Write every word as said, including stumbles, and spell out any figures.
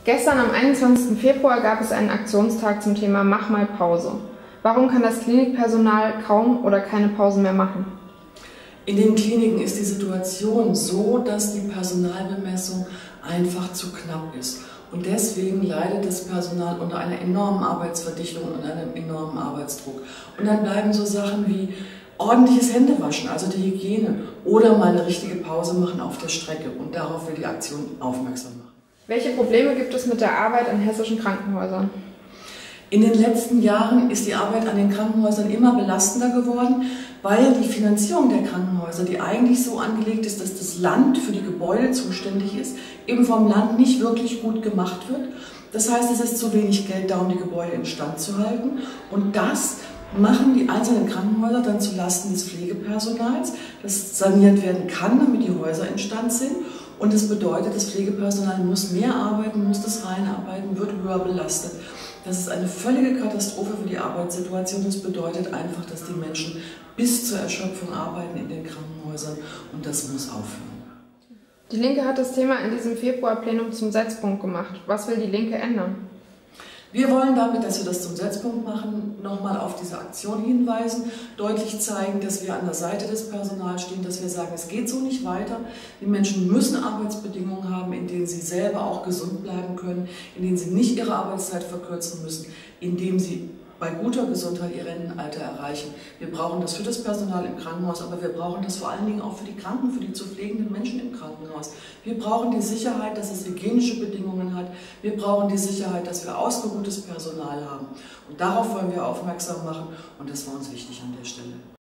Gestern am einundzwanzigsten Februar gab es einen Aktionstag zum Thema Mach mal Pause. Warum kann das Klinikpersonal kaum oder keine Pausen mehr machen? In den Kliniken ist die Situation so, dass die Personalbemessung einfach zu knapp ist. Und deswegen leidet das Personal unter einer enormen Arbeitsverdichtung und einem enormen Arbeitsdruck. Und dann bleiben so Sachen wie ordentliches Händewaschen, also die Hygiene, oder mal eine richtige Pause machen auf der Strecke. Und darauf will die Aktion aufmerksam machen. Welche Probleme gibt es mit der Arbeit an hessischen Krankenhäusern? In den letzten Jahren ist die Arbeit an den Krankenhäusern immer belastender geworden, weil die Finanzierung der Krankenhäuser, die eigentlich so angelegt ist, dass das Land für die Gebäude zuständig ist, eben vom Land nicht wirklich gut gemacht wird. Das heißt, es ist zu wenig Geld da, um die Gebäude instand zu halten. Und das machen die einzelnen Krankenhäuser dann zulasten des Pflegepersonals, das saniert werden kann, damit die Häuser instand sind. Und das bedeutet, das Pflegepersonal muss mehr arbeiten, muss das reinarbeiten, wird höher belastet. Das ist eine völlige Katastrophe für die Arbeitssituation. Das bedeutet einfach, dass die Menschen bis zur Erschöpfung arbeiten in den Krankenhäusern und das muss aufhören. Die Linke hat das Thema in diesem Februarplenum zum Setzpunkt gemacht. Was will die Linke ändern? Wir wollen damit, dass wir das zum Setzpunkt machen, nochmal auf diese Aktion hinweisen, deutlich zeigen, dass wir an der Seite des Personals stehen, dass wir sagen, es geht so nicht weiter. Die Menschen müssen Arbeitsbedingungen haben, in denen sie selber auch gesund bleiben können, in denen sie nicht ihre Arbeitszeit verkürzen müssen, in denen sie bei guter Gesundheit ihr Rentenalter erreichen. Wir brauchen das für das Personal im Krankenhaus, aber wir brauchen das vor allen Dingen auch für die Kranken, für die zu pflegenden Menschen im Krankenhaus. Wir brauchen die Sicherheit, dass es hygienische Bedingungen hat. Wir brauchen die Sicherheit, dass wir ausgeruhtes Personal haben. Und darauf wollen wir aufmerksam machen und das war uns wichtig an der Stelle.